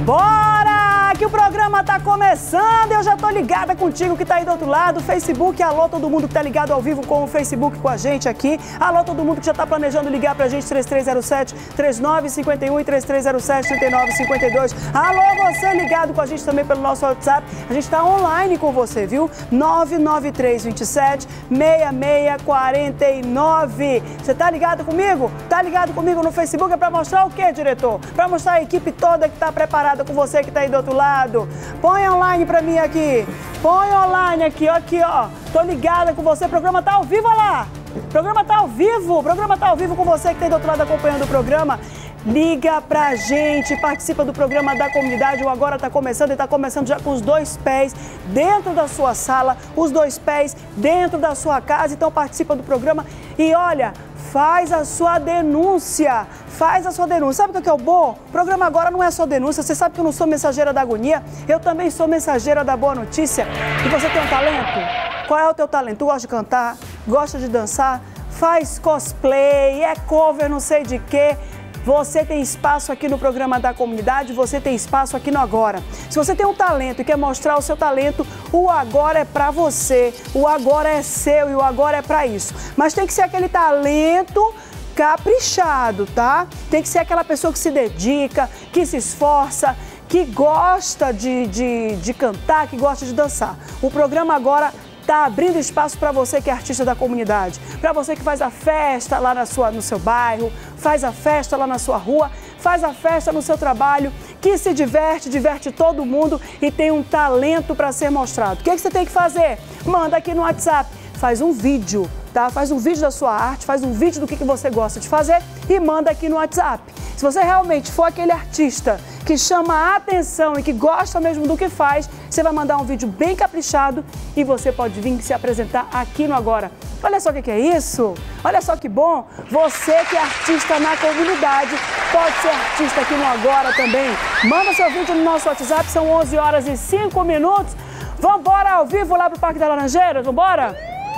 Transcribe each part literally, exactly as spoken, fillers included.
Bora! Que o programa tá começando, eu já tô ligada contigo que tá aí do outro lado, Facebook, alô todo mundo que tá ligado ao vivo com o Facebook com a gente aqui, alô todo mundo que já tá planejando ligar pra gente, três três zero sete, três nove cinco um e três três zero sete, três nove cinco dois, alô você ligado com a gente também pelo nosso WhatsApp, a gente tá online com você, viu? nove nove três dois sete, seis seis quatro nove, você tá ligado comigo? Tá ligado comigo no Facebook, é pra mostrar o quê, diretor? Pra mostrar a equipe toda que tá preparada com você que tá aí do outro lado. Põe online pra mim aqui. Põe online aqui, ó, aqui, ó. Tô ligada com você. O programa tá ao vivo, olha lá. O programa tá ao vivo. O programa tá ao vivo com você que tá aí do outro lado acompanhando o programa. Liga pra gente, participa do programa da comunidade. O Agora tá começando e tá começando já com os dois pés dentro da sua sala, os dois pés dentro da sua casa. Então participa do programa e olha, faz a sua denúncia. Faz a sua denúncia. Sabe o que é o bom? O programa agora não é só denúncia. Você sabe que eu não sou mensageira da agonia. Eu também sou mensageira da boa notícia. E você tem um talento? Qual é o teu talento? Tu gosta de cantar? Gosta de dançar? Faz cosplay? É cover não sei de quê? Você tem espaço aqui no programa da comunidade, você tem espaço aqui no Agora. Se você tem um talento e quer mostrar o seu talento, o Agora é pra você, o Agora é seu e o Agora é pra isso. Mas tem que ser aquele talento caprichado, tá? Tem que ser aquela pessoa que se dedica, que se esforça, que gosta de, de, de cantar, que gosta de dançar. O programa Agora está abrindo espaço para você que é artista da comunidade, para você que faz a festa lá na sua, no seu bairro, faz a festa lá na sua rua, faz a festa no seu trabalho, que se diverte, diverte todo mundo e tem um talento para ser mostrado. O que, é que você tem que fazer? Manda aqui no WhatsApp, faz um vídeo, tá? Faz um vídeo da sua arte, faz um vídeo do que, que você gosta de fazer e manda aqui no WhatsApp. Se você realmente for aquele artista que chama a atenção e que gosta mesmo do que faz, você vai mandar um vídeo bem caprichado e você pode vir se apresentar aqui no Agora. Olha só o que é isso, olha só que bom, você que é artista na comunidade, pode ser artista aqui no Agora também. Manda seu vídeo no nosso WhatsApp, são onze horas e cinco minutos. Vambora ao vivo lá pro Parque das Laranjeiras, vambora?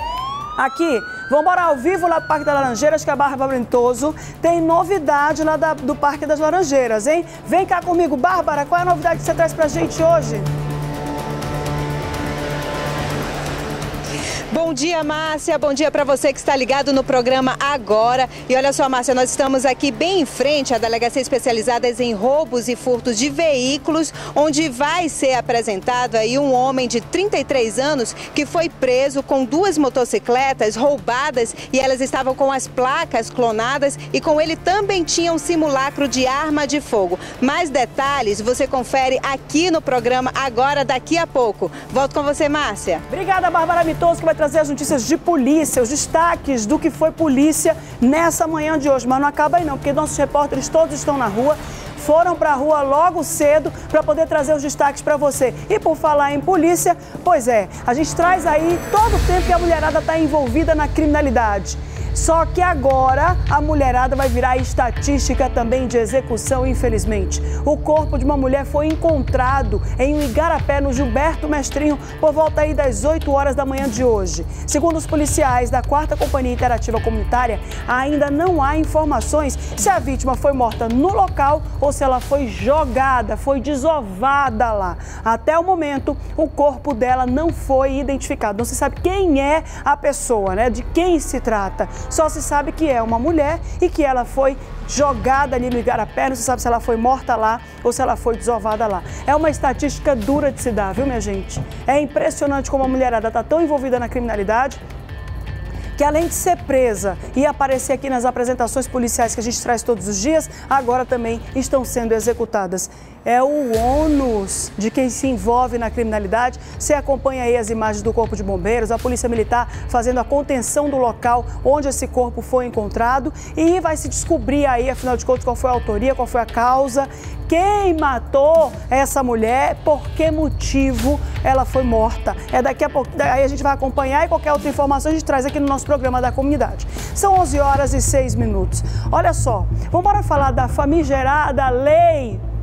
Aqui, vamos embora ao vivo lá pro Parque das Laranjeiras, que a Bárbara Brentoso tem novidade lá da, do Parque das Laranjeiras, hein? Vem cá comigo, Bárbara, qual é a novidade que você traz pra gente hoje? Bom dia, Márcia. Bom dia para você que está ligado no programa Agora. E olha só, Márcia, nós estamos aqui bem em frente à Delegacia Especializada em Roubos e Furtos de Veículos, onde vai ser apresentado aí um homem de trinta e três anos que foi preso com duas motocicletas roubadas e elas estavam com as placas clonadas e com ele também tinha um simulacro de arma de fogo. Mais detalhes você confere aqui no programa Agora daqui a pouco. Volto com você, Márcia. Obrigada, Bárbara Brentoso, que vai trazer as notícias de polícia, os destaques do que foi polícia nessa manhã de hoje. Mas não acaba aí não, porque nossos repórteres todos estão na rua, foram para a rua logo cedo para poder trazer os destaques para você. E por falar em polícia, pois é, a gente traz aí todo o tempo que a mulherada está envolvida na criminalidade. Só que agora a mulherada vai virar estatística também de execução, infelizmente. O corpo de uma mulher foi encontrado em um igarapé, no Gilberto Mestrinho, por volta aí das oito horas da manhã de hoje. Segundo os policiais da quarta Companhia Interativa Comunitária, ainda não há informações se a vítima foi morta no local ou se ela foi jogada, foi desovada lá. Até o momento, o corpo dela não foi identificado. Não se sabe quem é a pessoa, né? De quem se trata. Só se sabe que é uma mulher e que ela foi jogada ali no igarapé, não se sabe se ela foi morta lá ou se ela foi desovada lá. É uma estatística dura de se dar, viu, minha gente? É impressionante como a mulherada está tão envolvida na criminalidade que além de ser presa e aparecer aqui nas apresentações policiais que a gente traz todos os dias, agora também estão sendo executadas. É o ônus de quem se envolve na criminalidade. Você acompanha aí as imagens do Corpo de Bombeiros, a Polícia Militar fazendo a contenção do local onde esse corpo foi encontrado e vai se descobrir aí, afinal de contas, qual foi a autoria, qual foi a causa, quem matou essa mulher, por que motivo ela foi morta. É daqui a pouco, aí a gente vai acompanhar e qualquer outra informação a gente traz aqui no nosso programa da comunidade. São onze horas e seis minutos. Olha só, vamos embora falar da famigerada lei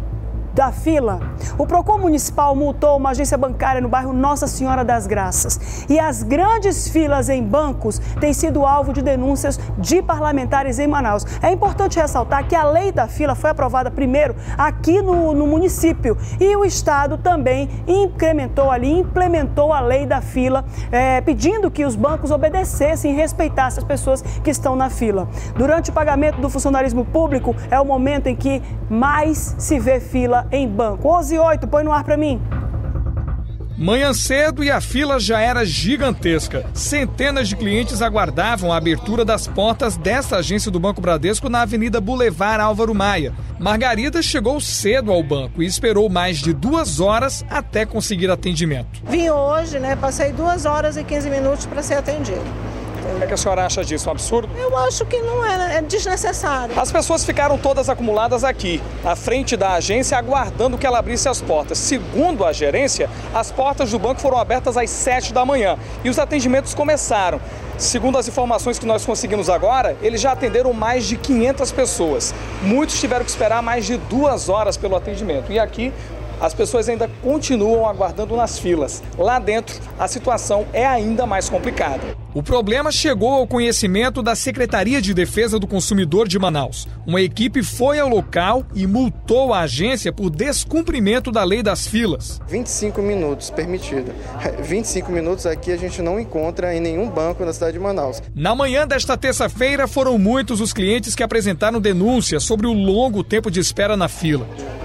da fila. O Procon Municipal multou uma agência bancária no bairro Nossa Senhora das Graças. E as grandes filas em bancos têm sido alvo de denúncias de parlamentares em Manaus. É importante ressaltar que a lei da fila foi aprovada primeiro aqui no, no município e o Estado também incrementou ali, implementou a lei da fila, é, pedindo que os bancos obedecessem e respeitassem as pessoas que estão na fila. Durante o pagamento do funcionarismo público, é o momento em que mais se vê fila em banco. onze e oito, põe no ar para mim. Manhã cedo e a fila já era gigantesca. Centenas de clientes aguardavam a abertura das portas desta agência do Banco Bradesco na Avenida Boulevard Álvaro Maia. Margarida chegou cedo ao banco e esperou mais de duas horas até conseguir atendimento. Vim hoje, né? Passei duas horas e quinze minutos para ser atendido. O que, é que a senhora acha disso? Um absurdo? Eu acho que não é, é desnecessário. As pessoas ficaram todas acumuladas aqui, à frente da agência, aguardando que ela abrisse as portas. Segundo a gerência, as portas do banco foram abertas às sete da manhã e os atendimentos começaram. Segundo as informações que nós conseguimos agora, eles já atenderam mais de quinhentas pessoas. Muitos tiveram que esperar mais de duas horas pelo atendimento. E aqui, as pessoas ainda continuam aguardando nas filas. Lá dentro, a situação é ainda mais complicada. O problema chegou ao conhecimento da Secretaria de Defesa do Consumidor de Manaus. Uma equipe foi ao local e multou a agência por descumprimento da lei das filas. vinte e cinco minutos permitido. vinte e cinco minutos aqui a gente não encontra em nenhum banco na cidade de Manaus. Na manhã desta terça-feira, foram muitos os clientes que apresentaram denúncias sobre o longo tempo de espera na fila.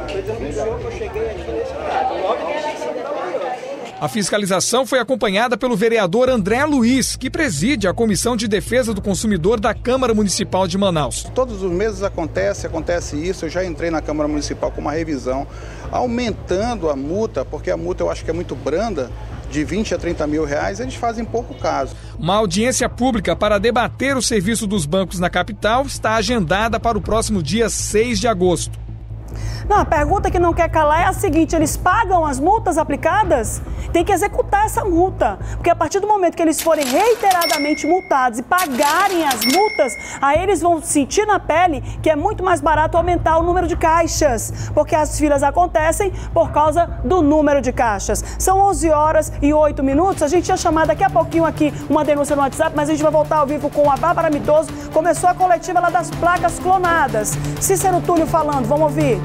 A fiscalização foi acompanhada pelo vereador André Luiz, que preside a Comissão de Defesa do Consumidor da Câmara Municipal de Manaus. Todos os meses acontece, acontece isso. Eu já entrei na Câmara Municipal com uma revisão, aumentando a multa, porque a multa eu acho que é muito branda, de vinte a trinta mil reais, eles fazem pouco caso. Uma audiência pública para debater o serviço dos bancos na capital está agendada para o próximo dia seis de agosto. Não, a pergunta que não quer calar é a seguinte: eles pagam as multas aplicadas? Tem que executar essa multa, porque a partir do momento que eles forem reiteradamente multados e pagarem as multas, aí eles vão sentir na pele que é muito mais barato aumentar o número de caixas, porque as filas acontecem por causa do número de caixas. São onze horas e oito minutos, a gente ia chamar daqui a pouquinho aqui uma denúncia no WhatsApp, mas a gente vai voltar ao vivo com a Bárbara Mitoso. Começou a coletiva lá das placas clonadas. Cícero Túlio falando, vamos ouvir.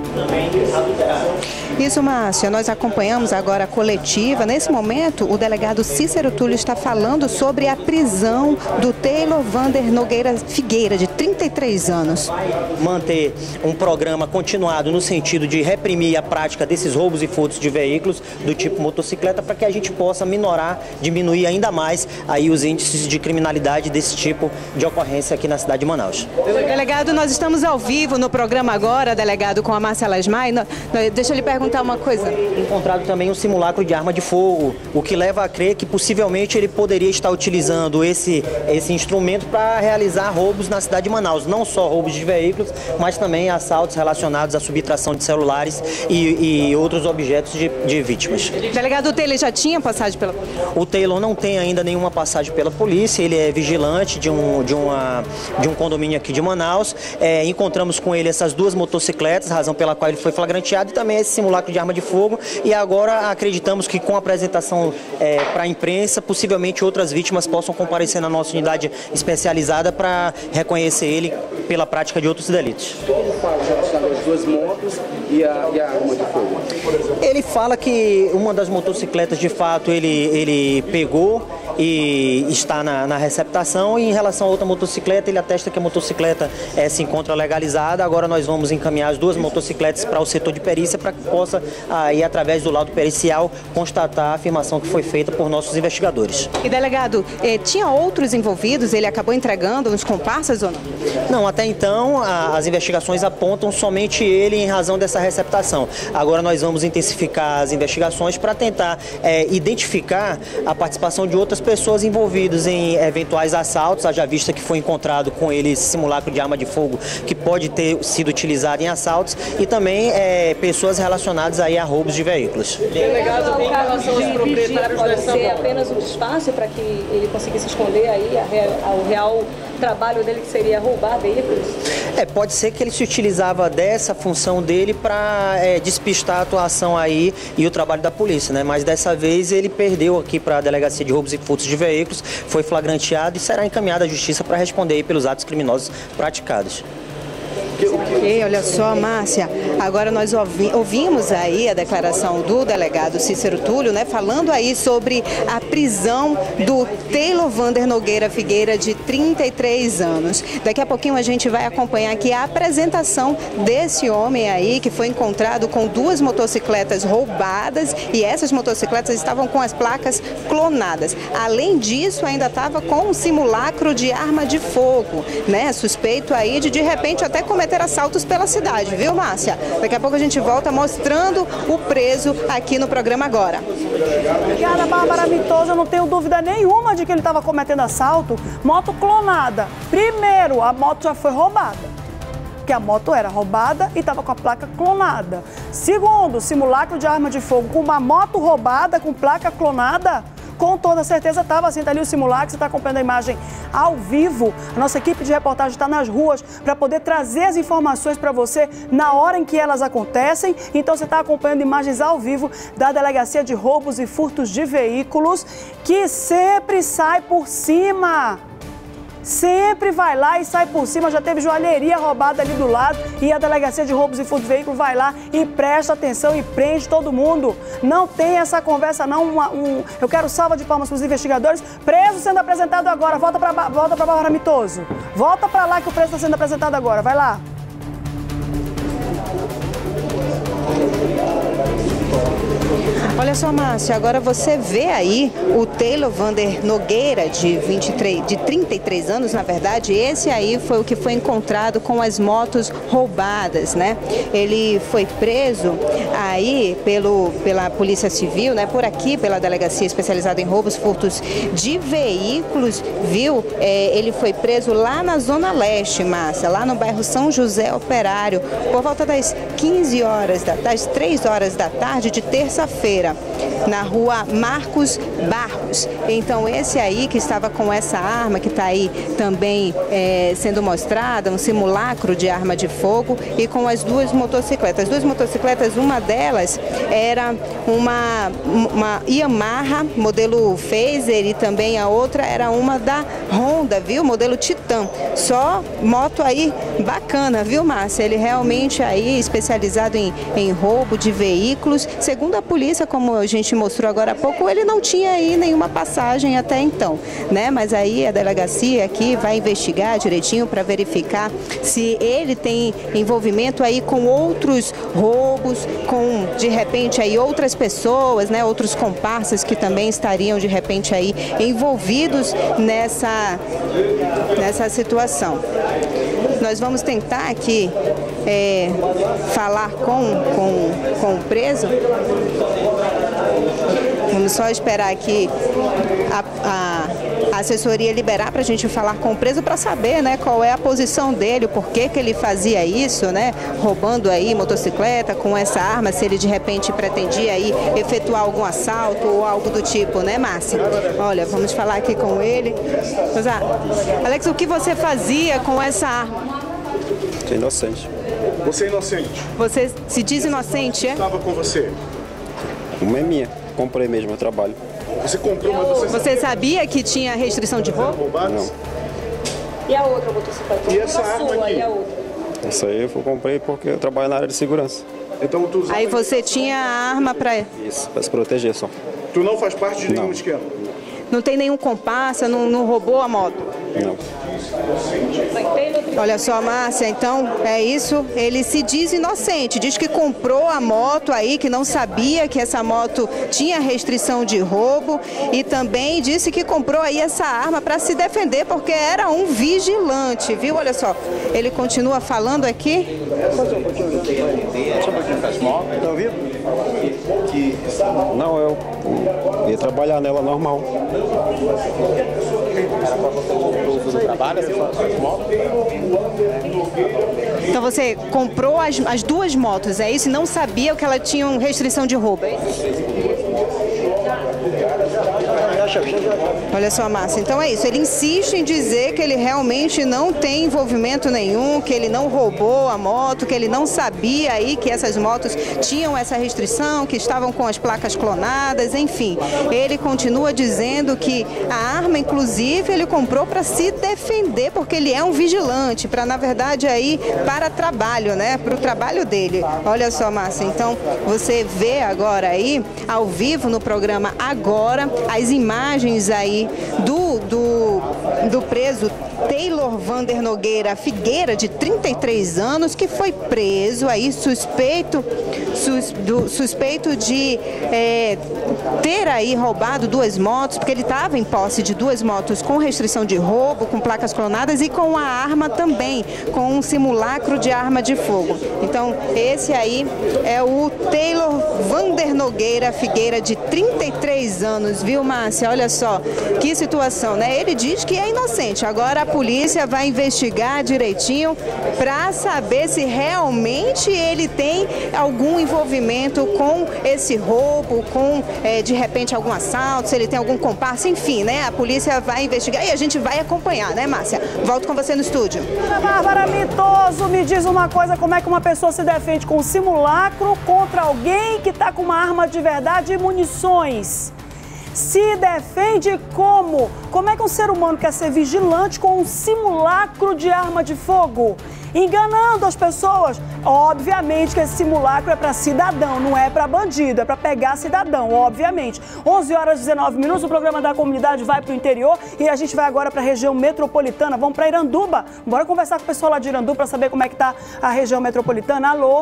Isso, Márcia, nós acompanhamos agora a coletiva. Nesse momento, o delegado Cícero Túlio está falando sobre a prisão do Taylor Vander Nogueira Figueira, de trinta e três anos. Manter um programa continuado no sentido de reprimir a prática desses roubos e furtos de veículos do tipo motocicleta, para que a gente possa minorar, diminuir ainda mais aí os índices de criminalidade desse tipo de ocorrência aqui na cidade de Manaus. Delegado, nós estamos ao vivo no programa agora, delegado, com a Márcia Lasmai. Deixa eu lhe perguntar uma coisa. Encontrado também um simulacro de arma de fogo, o que leva a crer que possivelmente ele poderia estar utilizando esse, esse instrumento para realizar roubos na cidade de Manaus. Não só roubos de veículos, mas também assaltos relacionados à subtração de celulares e, e outros objetos de, de vítimas. Delegado, o Taylor já tinha passagem pela polícia? O Taylor não tem ainda nenhuma passagem pela polícia, ele é vigilante de um, de uma, de um condomínio aqui de Manaus. É, encontramos com ele essas duas motocicletas, razão pela qual ele foi flagranteado, e também esse simulacro de arma de fogo, e agora acreditamos que com a apresentação é, para a imprensa, possivelmente outras vítimas possam comparecer na nossa unidade especializada para reconhecer ele pela prática de outros delitos. Ele fala das duas motos e a, e a arma de fogo. Ele fala que uma das motocicletas, de fato, ele, ele pegou e está na, na receptação, e em relação a outra motocicleta, ele atesta que a motocicleta é, se encontra legalizada. Agora nós vamos encaminhar as duas motocicletas para o setor de perícia para que possa, aí, através do laudo pericial, constatar a afirmação que foi feita por nossos investigadores. E delegado, eh, tinha outros envolvidos? Ele acabou entregando uns comparsas ou não? Não, até então a, as investigações apontam somente ele em razão dessa receptação. Agora nós vamos intensificar as investigações para tentar é, identificar a participação de outras pessoas pessoas envolvidas em eventuais assaltos, haja vista que foi encontrado com ele esse simulacro de arma de fogo que pode ter sido utilizado em assaltos, e também é, pessoas relacionadas aí a roubos de veículos. Delegado, em relação aos proprietários dessa moto, pode ser apenas um disfarce para que ele conseguisse esconder aí a real, o real trabalho dele, que seria roubar veículos? É, pode ser que ele se utilizava dessa função dele para é, despistar a atuação aí e o trabalho da polícia, né? Mas dessa vez ele perdeu aqui para a Delegacia de Roubos e Furtos de Veículos, foi flagranteado e será encaminhado à Justiça para responder aí pelos atos criminosos praticados. Ok, olha só, Márcia, agora nós ouvi, ouvimos aí a declaração do delegado Cícero Túlio, né, falando aí sobre a prisão do Taylor Vander Nogueira Figueira, de trinta e três anos. Daqui a pouquinho a gente vai acompanhar aqui a apresentação desse homem aí, que foi encontrado com duas motocicletas roubadas, e essas motocicletas estavam com as placas clonadas. Além disso, ainda estava com um simulacro de arma de fogo, né, suspeito aí de de repente até cometer assaltos pela cidade, viu, Márcia? Daqui a pouco a gente volta mostrando o preso aqui no programa Agora. Obrigada, Bárbara Mitoso. Eu não tenho dúvida nenhuma de que ele estava cometendo assalto. Moto clonada. Primeiro, a moto já foi roubada, porque a moto era roubada e estava com a placa clonada. Segundo, simulacro de arma de fogo com uma moto roubada com placa clonada. Com toda certeza estava assim, tá ali o simulacro, você está acompanhando a imagem ao vivo. A nossa equipe de reportagem está nas ruas para poder trazer as informações para você na hora em que elas acontecem. Então você está acompanhando imagens ao vivo da Delegacia de Roubos e Furtos de Veículos, que sempre sai por cima. Sempre vai lá e sai por cima. Já teve joalheria roubada ali do lado e a Delegacia de Roubos e Furtos de Veículos vai lá e presta atenção e prende todo mundo. Não tem essa conversa não. Uma, um, eu quero salva de palmas para os investigadores. Preso sendo apresentado agora. Volta para volta para Bárbara Mitoso. Volta para lá que o preso está sendo apresentado agora. Vai lá. Olha só, Márcia, agora você vê aí o Taylor Vander Nogueira, de, vinte e três, de trinta e três anos, na verdade. Esse aí foi o que foi encontrado com as motos roubadas, né? Ele foi preso aí pelo, pela Polícia Civil, né? Por aqui, pela Delegacia Especializada em Roubos e Furtos de Veículos, viu? É, ele foi preso lá na Zona Leste, Márcia, lá no bairro São José Operário, por volta das quinze horas, das três horas da tarde de terça-feira, na rua Marcos Barros. Então esse aí que estava com essa arma, que está aí também é, sendo mostrada, um simulacro de arma de fogo, e com as duas motocicletas. As duas motocicletas, uma delas era uma, uma Yamaha, modelo Phaser, e também a outra era uma da Honda, viu? Modelo Titan. Só moto aí bacana, viu, Márcia? Ele realmente aí especializado em, em roubo de veículos. Segundo a polícia, como a gente mostrou agora há pouco, ele não tinha aí nenhuma passagem até então, né? Mas aí a delegacia aqui vai investigar direitinho para verificar se ele tem envolvimento aí com outros roubos, com de repente aí outras pessoas, né? Outros comparsas que também estariam de repente aí envolvidos nessa, nessa situação. Nós vamos tentar aqui é, falar com, com, com o preso. Vamos só esperar aqui a, a, a assessoria liberar para a gente falar com o preso para saber, né, qual é a posição dele, o porquê que ele fazia isso, né, roubando aí motocicleta com essa arma, se ele de repente pretendia aí efetuar algum assalto ou algo do tipo, né, Márcia? Olha, vamos falar aqui com ele. Alex, o que você fazia com essa arma? Sou inocente. Você é inocente? Você se diz inocente, é? Estava com você? Uma é minha. Comprei mesmo, eu trabalho. Você comprou, mas você... Você sabia que tinha restrição de roubo? Não. E a outra motocicleta? E essa arma sua, aqui? E a outra? Isso aí eu comprei porque eu trabalho na área de segurança. Então tu usava... Aí você tinha a arma para... Isso, para se proteger só. Tu não faz parte de nenhum Não. esquema? Não tem nenhum comparsa, não, não roubou a moto? Não. Olha só, Márcia, então é isso, ele se diz inocente, diz que comprou a moto aí, que não sabia que essa moto tinha restrição de roubo, e também disse que comprou aí essa arma para se defender porque era um vigilante, viu? Olha só, ele continua falando aqui. Tá ouvindo? Não, eu ia trabalhar nela normal. Era para você o uso do trabalho, assim, moto? Então você comprou as, as duas motos, é isso? E não sabia que ela tinha restrição de roubo, é isso? Olha só, Márcia, então é isso, ele insiste em dizer que ele realmente não tem envolvimento nenhum, que ele não roubou a moto, que ele não sabia aí que essas motos tinham essa restrição, que estavam com as placas clonadas, enfim. Ele continua dizendo que a arma, inclusive, ele comprou para se defender, porque ele é um vigilante, para, na verdade, aí, para trabalho, né, para o trabalho dele. Olha só, Márcia, então você vê agora aí, ao vivo no programa Agora, as imagens aí do, do, do preso Taylor Vander Nogueira Figueira, de trinta e três anos, que foi preso aí suspeito, sus, do, suspeito de é, ter aí roubado duas motos, porque ele estava em posse de duas motos com restrição de roubo, com placas clonadas e com a arma também, com um simulacro de arma de fogo. Então, esse aí é o Taylor Vander Nogueira Figueira, de trinta e três anos, viu, Márcia? Olha só, que situação, né? Ele diz que é inocente, agora a polícia vai investigar direitinho para saber se realmente ele tem algum envolvimento com esse roubo, com, é, de repente, algum assalto, se ele tem algum comparsa, enfim, né? A polícia vai investigar e a gente vai acompanhar, né, Márcia? Volto com você no estúdio. Bárbara Mitoso, me diz uma coisa, como é que uma pessoa se defende com um simulacro contra alguém que está com uma arma de verdade e munições? Se defende como? Como é que um ser humano quer ser vigilante com um simulacro de arma de fogo? Enganando as pessoas. Obviamente que esse simulacro é para cidadão, não é para bandido, é para pegar cidadão, obviamente. onze horas e dezenove minutos, o programa da comunidade vai para o interior e a gente vai agora para a região metropolitana. Vamos para Iranduba. Bora conversar com o pessoal lá de Iranduba para saber como é que está a região metropolitana. Alô?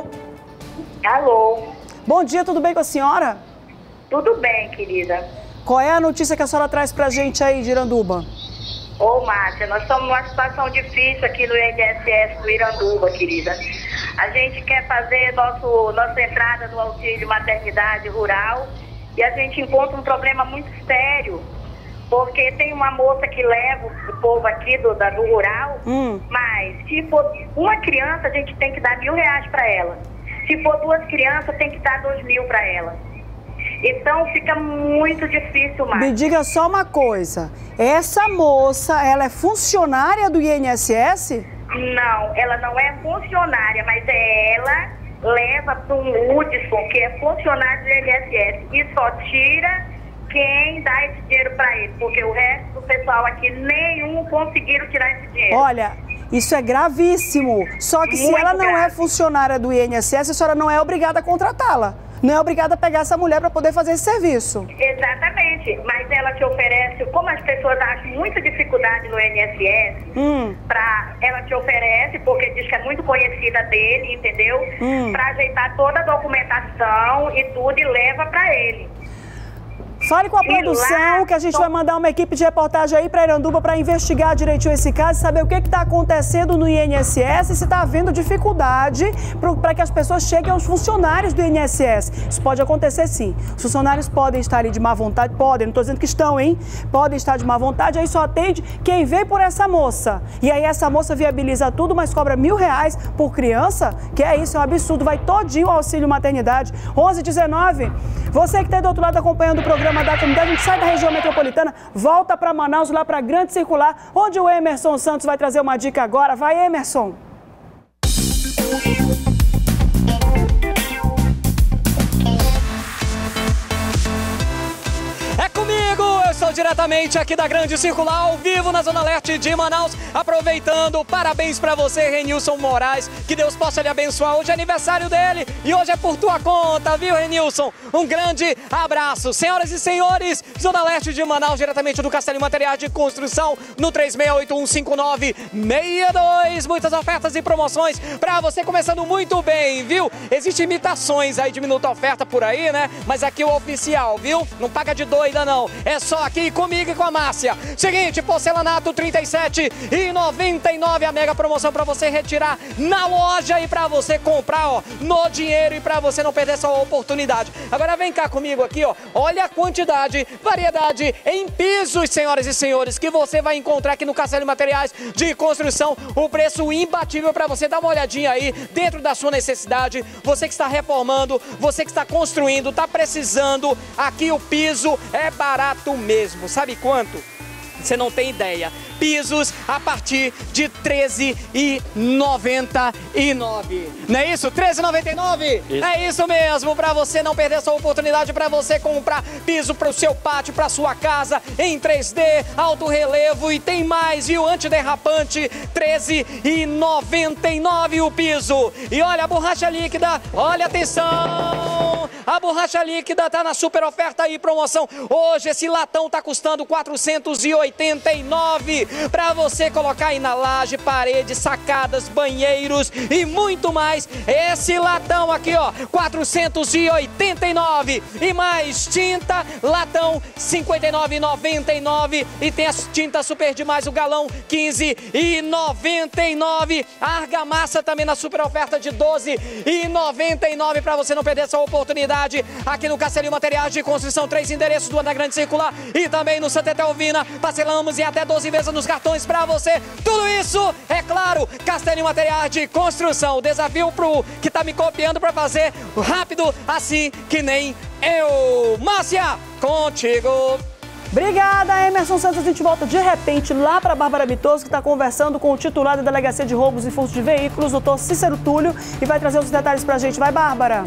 Alô? Bom dia, tudo bem com a senhora? Tudo bem, querida. Qual é a notícia que a senhora traz pra gente aí de Iranduba? Ô, Márcia, nós estamos numa situação difícil aqui no I N S S do Iranduba, querida. A gente quer fazer nosso, nossa entrada no auxílio maternidade rural e a gente encontra um problema muito sério, porque tem uma moça que leva o povo aqui do, da, do rural, hum. mas se for uma criança, a gente tem que dar mil reais para ela. Se for duas crianças, tem que dar dois mil para ela. Então fica muito difícil, Márcia. Me diga só uma coisa, essa moça, ela é funcionária do I N S S? Não, ela não é funcionária, mas ela leva para um Hudson, que é funcionário do I N S S, e só tira quem dá esse dinheiro para ele, porque o resto do pessoal aqui, nenhum conseguiram tirar esse dinheiro. Olha, isso é gravíssimo, só que muito se ela não grave. é funcionária do I N S S, a senhora não é obrigada a contratá-la. Não é obrigada a pegar essa mulher para poder fazer esse serviço. Exatamente, mas ela te oferece, como as pessoas acham muita dificuldade no I N S S, hum. pra, ela te oferece, porque diz que é muito conhecida dele, entendeu? Hum. Para ajeitar toda a documentação e tudo e leva para ele. Fale com a produção que a gente vai mandar uma equipe de reportagem aí para Iranduba para investigar direitinho esse caso e saber o que está acontecendo no I N S S e se está havendo dificuldade para que as pessoas cheguem aos funcionários do I N S S. Isso pode acontecer sim. Os funcionários podem estar ali de má vontade, podem, não estou dizendo que estão, hein? Podem estar de má vontade, aí só atende quem veio por essa moça. E aí essa moça viabiliza tudo, mas cobra mil reais por criança, que é isso, é um absurdo. Vai todinho o auxílio maternidade. onze e dezenove. Você que está do outro lado acompanhando o programa da comunidade, a gente sai da região metropolitana, volta para Manaus, lá para Grande Circular, onde o Emerson Santos vai trazer uma dica agora. Vai, Emerson! É comigo! Eu estou diretamente aqui da Grande Circular, ao vivo na Zona Leste de Manaus, aproveitando, parabéns pra você, Renilson Moraes, que Deus possa lhe abençoar, hoje é aniversário dele e hoje é por tua conta, viu, Renilson? Um grande abraço. Senhoras e senhores, Zona Leste de Manaus, diretamente do Castelo Materiais de Construção, no três seis oito um cinco nove seis dois, muitas ofertas e promoções pra você, começando muito bem, viu? Existem imitações aí de minuto oferta por aí, né? Mas aqui o oficial, viu? Não paga de doida não, é só aqui aí comigo e com a Márcia. Seguinte, porcelanato trinta e sete e noventa e nove, a mega promoção para você retirar na loja e para você comprar, ó, no dinheiro e para você não perder essa oportunidade. Agora vem cá comigo aqui, ó. Olha a quantidade, variedade em pisos, senhoras e senhores, que você vai encontrar aqui no Castelo de Materiais de Construção. O preço imbatível para você dar uma olhadinha aí dentro da sua necessidade. Você que está reformando, você que está construindo, está precisando, aqui o piso é barato mesmo. Sabe quanto? Você não tem ideia. Pisos a partir de treze reais e noventa e nove centavos. Não é isso? treze reais e noventa e nove centavos? Isso. É isso mesmo, para você não perder essa oportunidade, para você comprar piso para o seu pátio, para sua casa, em três D, alto relevo e tem mais, viu? Antiderrapante, treze reais e noventa e nove centavos o piso. E olha a borracha líquida, olha, atenção! A borracha líquida tá na super oferta aí, promoção. Hoje esse latão tá custando quatrocentos e oitenta e nove reais. Para você colocar aí na laje, paredes, sacadas, banheiros e muito mais. Esse latão aqui, ó, quatrocentos e oitenta e nove reais. E mais tinta, latão cinquenta e nove reais e noventa e nove centavos. E tem as tintas super demais, o galão quinze reais e noventa e nove centavos. A argamassa também na super oferta de doze reais e noventa e nove centavos, para você não perder essa oportunidade. Aqui no Castelo Materiais de Construção, três endereços do Ana Grande Circular e também no Santa Etelvina. Parcelamos em até doze vezes nos cartões para você. Tudo isso, é claro, Castelo Materiais de Construção. O desafio pro que tá me copiando para fazer rápido, assim que nem eu. Márcia, contigo. Obrigada, Emerson Santos. A gente volta de repente lá para Bárbara Bitoso, que está conversando com o titular da Delegacia de Roubos e Furtos de Veículos, doutor Cícero Túlio, e vai trazer os detalhes para a gente. Vai, Bárbara.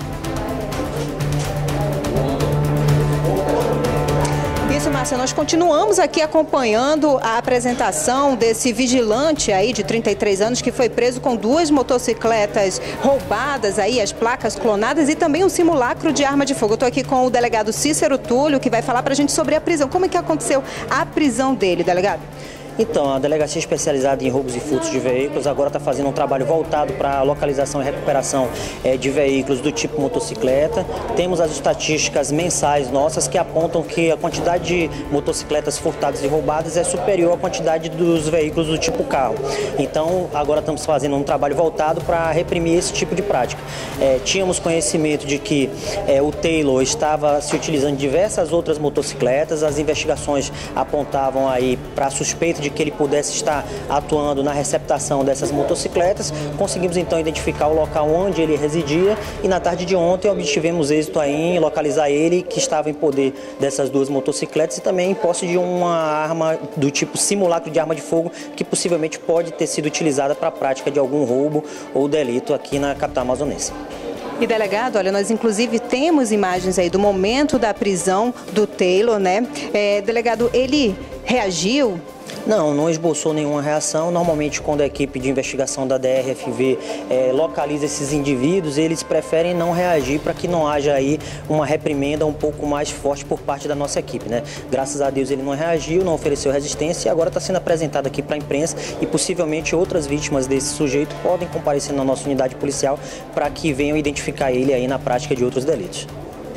Isso, Márcia, nós continuamos aqui acompanhando a apresentação desse vigilante aí de trinta e três anos que foi preso com duas motocicletas roubadas aí, as placas clonadas e também um simulacro de arma de fogo. Eu estou aqui com o delegado Cícero Túlio, que vai falar para a gente sobre a prisão. Como é que aconteceu a prisão dele, delegado? Então, a Delegacia Especializada em Roubos e Furtos de Veículos agora está fazendo um trabalho voltado para a localização e recuperação é, de veículos do tipo motocicleta. Temos as estatísticas mensais nossas que apontam que a quantidade de motocicletas furtadas e roubadas é superior à quantidade dos veículos do tipo carro. Então, agora estamos fazendo um trabalho voltado para reprimir esse tipo de prática. É, tínhamos conhecimento de que é, o Taylor estava se utilizando de diversas outras motocicletas, as investigações apontavam aí para a suspeita de que ele pudesse estar atuando na receptação dessas motocicletas. Conseguimos então identificar o local onde ele residia e na tarde de ontem obtivemos êxito aí em localizar ele, que estava em poder dessas duas motocicletas e também em posse de uma arma do tipo simulacro de arma de fogo, que possivelmente pode ter sido utilizada para a prática de algum roubo ou delito aqui na capital amazonense. E delegado, olha, nós inclusive temos imagens aí do momento da prisão do Taylor, né? É, delegado, ele reagiu? Não, não esboçou nenhuma reação. Normalmente, quando a equipe de investigação da D R F V é, localiza esses indivíduos, eles preferem não reagir para que não haja aí uma reprimenda um pouco mais forte por parte da nossa equipe, né? Graças a Deus ele não reagiu, não ofereceu resistência e agora está sendo apresentado aqui para a imprensa e possivelmente outras vítimas desse sujeito podem comparecer na nossa unidade policial para que venham identificar ele aí na prática de outros delitos.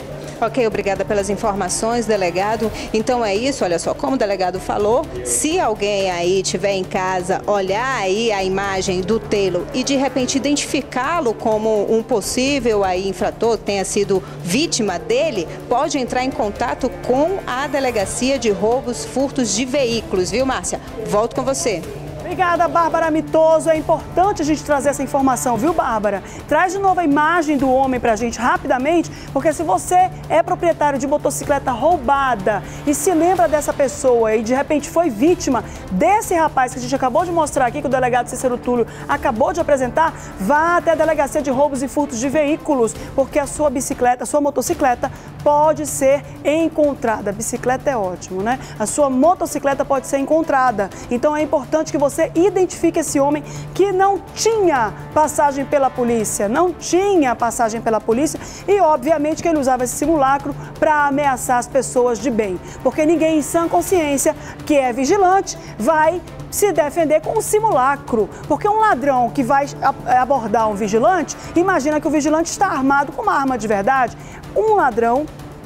Ok, obrigada pelas informações, delegado. Então é isso, olha só, como o delegado falou, se alguém aí tiver em casa, olhar aí a imagem do Taylor e de repente identificá-lo como um possível aí infrator, que tenha sido vítima dele, pode entrar em contato com a Delegacia de Roubos e Furtos de Veículos, viu, Márcia? Volto com você. Obrigada, Bárbara Mitoso. É importante a gente trazer essa informação, viu, Bárbara? Traz de novo a imagem do homem pra gente rapidamente, porque se você é proprietário de motocicleta roubada e se lembra dessa pessoa e de repente foi vítima desse rapaz que a gente acabou de mostrar aqui, que o delegado Cícero Túlio acabou de apresentar, vá até a Delegacia de Roubos e Furtos de Veículos, porque a sua bicicleta, a sua motocicleta pode ser encontrada. Bicicleta é ótimo, né? A sua motocicleta pode ser encontrada. Então é importante que você identifique esse homem que não tinha passagem pela polícia, não tinha passagem pela polícia e, obviamente, que ele usava esse simulacro para ameaçar as pessoas de bem. Porque ninguém em sã consciência, que é vigilante, vai se defender com um simulacro. Porque um ladrão que vai abordar um vigilante, imagina que o vigilante está armado com uma arma de verdade. Um ladrão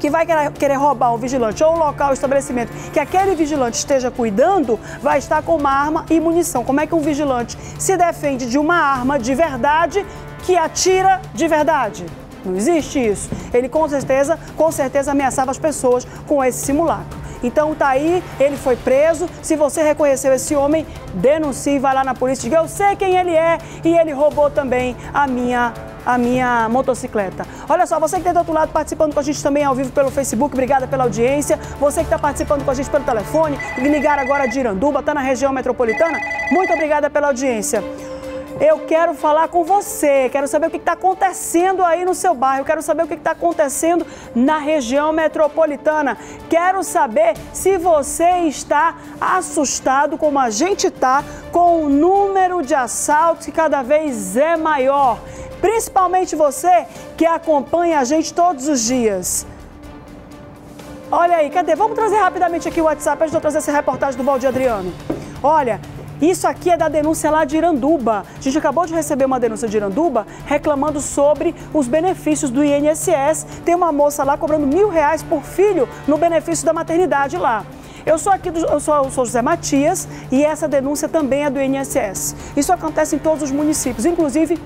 que vai querer roubar o vigilante ou o local, o estabelecimento que aquele vigilante esteja cuidando, vai estar com uma arma e munição. Como é que um vigilante se defende de uma arma de verdade que atira de verdade? Não existe isso. Ele com certeza, com certeza ameaçava as pessoas com esse simulacro. Então tá aí, ele foi preso. Se você reconheceu esse homem, denuncie, vai lá na polícia e diga: eu sei quem ele é e ele roubou também a minha, a minha motocicleta. Olha só, você que está do outro lado participando com a gente também ao vivo pelo Facebook, obrigada pela audiência. Você que está participando com a gente pelo telefone, ligar agora de Iranduba, está na região metropolitana, muito obrigada pela audiência. Eu quero falar com você, quero saber o que está acontecendo aí no seu bairro, quero saber o que está acontecendo na região metropolitana. Quero saber se você está assustado, como a gente está, com o número de assaltos que cada vez é maior. Principalmente você que acompanha a gente todos os dias. Olha aí, cadê? Vamos trazer rapidamente aqui o WhatsApp, antes de eu trazer essa reportagem do Valdir Adriano. Olha... Isso aqui é da denúncia lá de Iranduba. A gente acabou de receber uma denúncia de Iranduba reclamando sobre os benefícios do I N S S. Tem uma moça lá cobrando mil reais por filho no benefício da maternidade lá. Eu sou aqui, do, eu, sou, eu sou José Matias e essa denúncia também é do I N S S. Isso acontece em todos os municípios, inclusive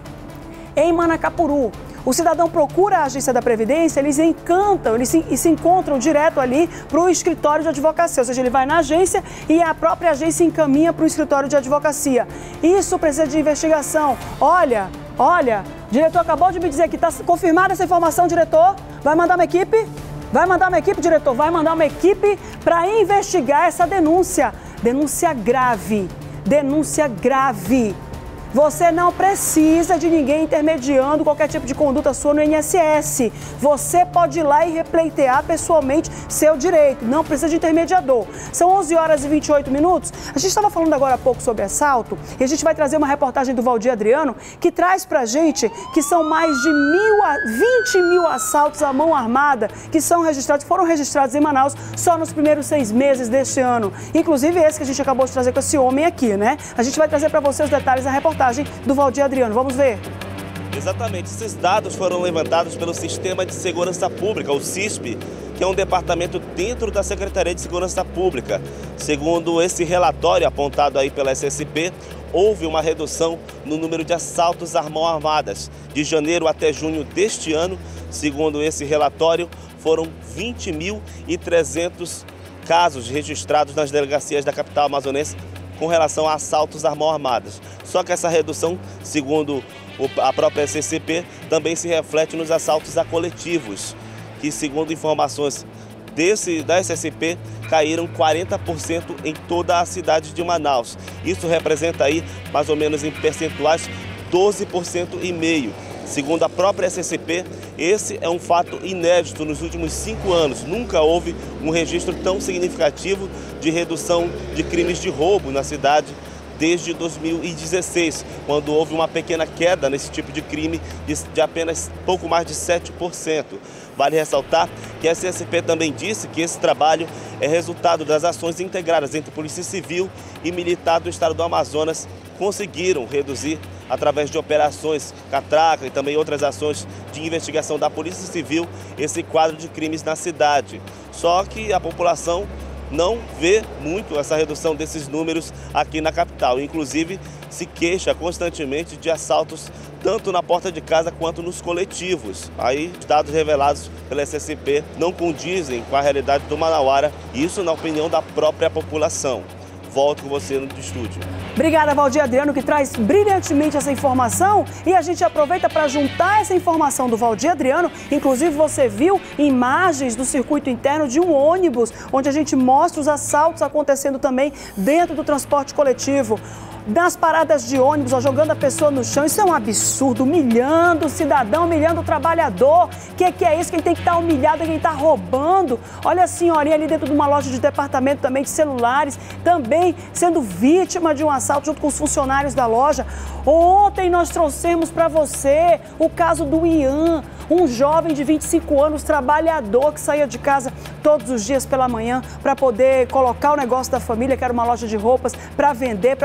em Manacapuru. O cidadão procura a agência da Previdência, eles encantam, eles se, e se encontram direto ali para o escritório de advocacia. Ou seja, ele vai na agência e a própria agência encaminha para o escritório de advocacia. Isso precisa de investigação. Olha, olha, o diretor acabou de me dizer que está confirmada essa informação, diretor. Vai mandar uma equipe? Vai mandar uma equipe, diretor? Vai mandar uma equipe para investigar essa denúncia. Denúncia grave. Denúncia grave. Você não precisa de ninguém intermediando qualquer tipo de conduta sua no I N S S. Você pode ir lá e repleitear pessoalmente seu direito. Não precisa de intermediador. São onze horas e vinte e oito minutos. A gente estava falando agora há pouco sobre assalto e a gente vai trazer uma reportagem do Valdir Adriano que traz pra gente que são mais de mil a vinte mil assaltos à mão armada que são registrados, foram registrados em Manaus só nos primeiros seis meses deste ano. Inclusive esse que a gente acabou de trazer com esse homem aqui, né? A gente vai trazer para você os detalhes da reportagem do Valdir Adriano. Vamos ver. Exatamente. Esses dados foram levantados pelo Sistema de Segurança Pública, o SISP, que é um departamento dentro da Secretaria de Segurança Pública. Segundo esse relatório apontado aí pela S S P, houve uma redução no número de assaltos à mão armadas. De janeiro até junho deste ano, segundo esse relatório, foram vinte mil e trezentos casos registrados nas delegacias da capital amazonense com relação a assaltos à mão armadas. Só que essa redução, segundo a própria S S P, também se reflete nos assaltos a coletivos, que segundo informações desse, da S S P, caíram quarenta por cento em toda a cidade de Manaus. Isso representa aí, mais ou menos em percentuais, doze por cento e meio. Segundo a própria S S P, esse é um fato inédito nos últimos cinco anos. Nunca houve um registro tão significativo de redução de crimes de roubo na cidade desde dois mil e dezesseis, quando houve uma pequena queda nesse tipo de crime de apenas pouco mais de sete por cento. Vale ressaltar que a S S P também disse que esse trabalho é resultado das ações integradas entre Polícia Civil e Militar do Estado do Amazonas, conseguiram reduzir através de operações catraca e também outras ações de investigação da Polícia Civil esse quadro de crimes na cidade. Só que a população não vê muito essa redução desses números aqui na capital. Inclusive, se queixa constantemente de assaltos tanto na porta de casa quanto nos coletivos. Aí, os dados revelados pela S S P não condizem com a realidade do Manauara, isso na opinião da própria população. Volto com você no estúdio. Obrigada, Valdir Adriano, que traz brilhantemente essa informação. E a gente aproveita para juntar essa informação do Valdir Adriano. Inclusive, você viu imagens do circuito interno de um ônibus, onde a gente mostra os assaltos acontecendo também dentro do transporte coletivo. Nas paradas de ônibus, ó, jogando a pessoa no chão. Isso é um absurdo, humilhando o cidadão, humilhando o trabalhador. O que, que é isso? Quem tem que estar humilhado é quem está roubando. Olha a senhorinha ali dentro de uma loja de departamento também de celulares, também sendo vítima de um assalto junto com os funcionários da loja. Ontem nós trouxemos para você o caso do Ian, um jovem de vinte e cinco anos, trabalhador, que saía de casa todos os dias pela manhã para poder colocar o negócio da família, que era uma loja de roupas, para vender, para funcionar.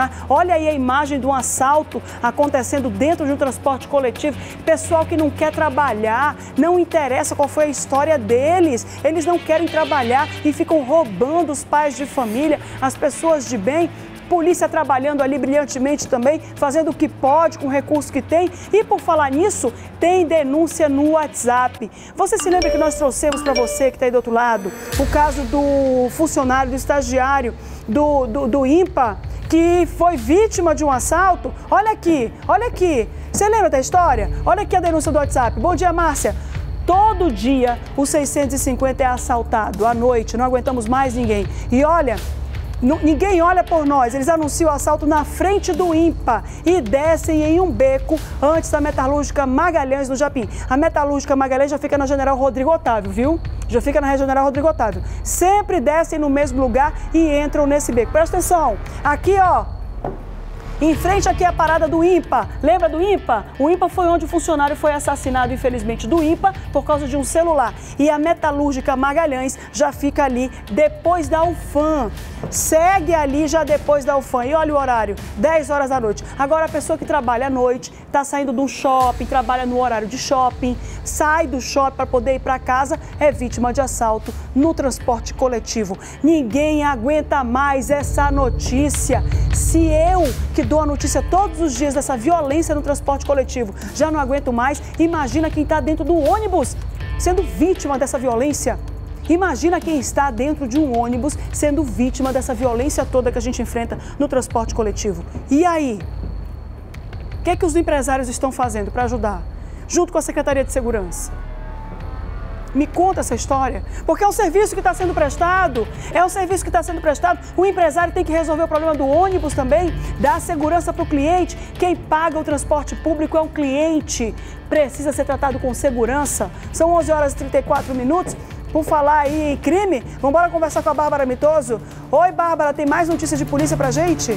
trabalhar. Olha aí a imagem de um assalto acontecendo dentro de um transporte coletivo. Pessoal que não quer trabalhar, não interessa qual foi a história deles. Eles não querem trabalhar e ficam roubando os pais de família, as pessoas de bem. Polícia trabalhando ali brilhantemente também, fazendo o que pode com o recurso que tem. E por falar nisso, tem denúncia no WhatsApp. Você se lembra que nós trouxemos para você que está aí do outro lado o caso do funcionário, do estagiário, do, do, do INPA, que foi vítima de um assalto? Olha aqui, olha aqui. Você lembra da história? Olha aqui a denúncia do WhatsApp. Bom dia, Márcia. Todo dia o seiscentos e cinquenta é assaltado à noite, não aguentamos mais ninguém. E olha... ninguém olha por nós, eles anunciam o assalto na frente do INPA e descem em um beco antes da Metalúrgica Magalhães, no Japim. A Metalúrgica Magalhães já fica na General Rodrigo Otávio, viu? Já fica na General Rodrigo Otávio. Sempre descem no mesmo lugar e entram nesse beco. Presta atenção, aqui ó, em frente aqui é a parada do INPA. Lembra do INPA? O INPA foi onde o funcionário foi assassinado, infelizmente, do INPA, por causa de um celular. E a Metalúrgica Magalhães já fica ali depois da UFAM. Segue ali já depois da UFAM. E olha o horário, dez horas da noite. Agora a pessoa que trabalha à noite, está saindo de um shopping, trabalha no horário de shopping, sai do shopping para poder ir para casa, é vítima de assalto no transporte coletivo. Ninguém aguenta mais essa notícia. Se eu, que dou a notícia todos os dias dessa violência no transporte coletivo, já não aguento mais, imagina quem está dentro do ônibus sendo vítima dessa violência. Imagina quem está dentro de um ônibus sendo vítima dessa violência toda que a gente enfrenta no transporte coletivo. E aí? O que é que os empresários estão fazendo para ajudar? Junto com a Secretaria de Segurança. Me conta essa história, porque é um serviço que está sendo prestado, é um serviço que está sendo prestado. O empresário tem que resolver o problema do ônibus também, dar segurança para o cliente. Quem paga o transporte público é o cliente, precisa ser tratado com segurança. São onze horas e trinta e quatro minutos. Por falar aí em crime, vamos embora conversar com a Bárbara Mitoso. Oi, Bárbara, tem mais notícias de polícia pra gente?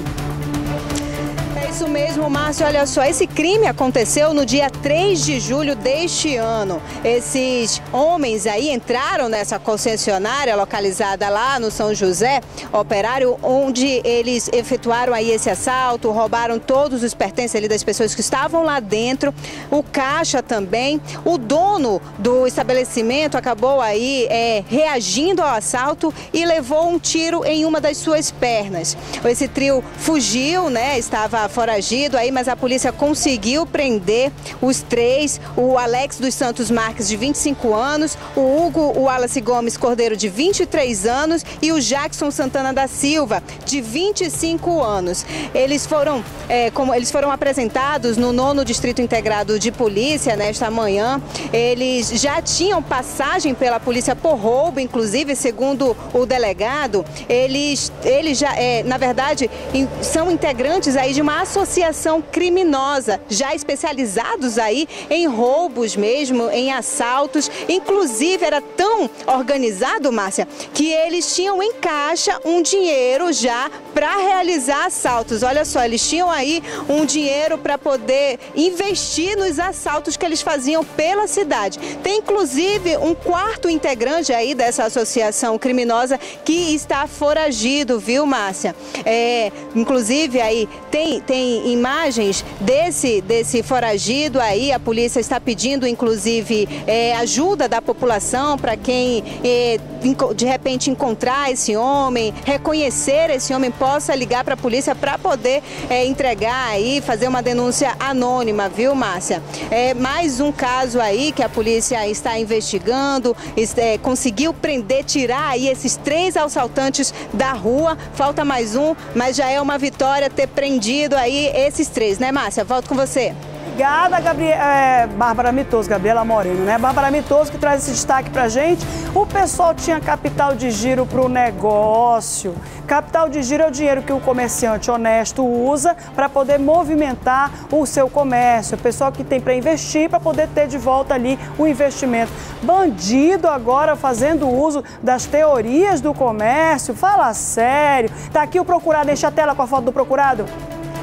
É isso mesmo, Márcio. Olha só, esse crime aconteceu no dia três de julho deste ano. Esses homens aí entraram nessa concessionária localizada lá no São José, Operário, onde eles efetuaram aí esse assalto, roubaram todos os pertences ali das pessoas que estavam lá dentro, o caixa também. O dono do estabelecimento acabou aí é, reagindo ao assalto e levou um tiro em uma das suas pernas. Esse trio fugiu, né? Estava foragido aí, mas a polícia conseguiu prender os três, o Alex dos Santos Marques, de vinte e cinco anos, o Hugo Wallace Gomes Cordeiro, de vinte e três anos, e o Jackson Santana da Silva, de vinte e cinco anos. Eles foram, é, como, eles foram apresentados no nono Distrito Integrado de Polícia nesta manhã. Eles já tinham passagem pela polícia por roubo, inclusive, segundo o delegado. Eles, eles já, é, na verdade, são integrantes aí de uma associação criminosa, já especializados aí em roubos mesmo, em assaltos. Inclusive, era tão organizado, Márcia, que eles tinham em caixa um dinheiro já para realizar assaltos. Olha só, eles tinham aí um dinheiro para poder investir nos assaltos que eles faziam pela cidade. Tem inclusive um quarto integrante aí dessa associação criminosa que está foragido, viu, Márcia? É, inclusive aí tem, tem imagens desse, desse foragido aí. A polícia está pedindo inclusive é, ajuda da população para quem é, de repente encontrar esse homem, reconhecer esse homem, possa ligar para a polícia para poder é, entregar aí, fazer uma denúncia anônima, viu, Márcia? É mais um caso aí que a polícia está investigando, é, conseguiu prender, tirar aí esses três assaltantes da rua. Falta mais um, mas já é uma vitória ter prendido aí esses três, né, Márcia? Volto com você. Obrigada, Gabriel, é, Bárbara Mitoso, Gabriela Moreno, né? Bárbara Mitoso que traz esse destaque pra gente. O pessoal tinha capital de giro pro negócio. Capital de giro é o dinheiro que o comerciante honesto usa para poder movimentar o seu comércio. O pessoal que tem para investir para poder ter de volta ali o investimento. Bandido agora fazendo uso das teorias do comércio. Fala sério. Tá aqui o procurado, deixa a tela com a foto do procurado.